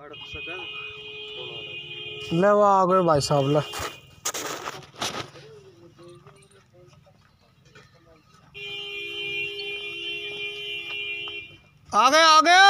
ले वो आ गए भाई साहब ले। आ गए आ गए।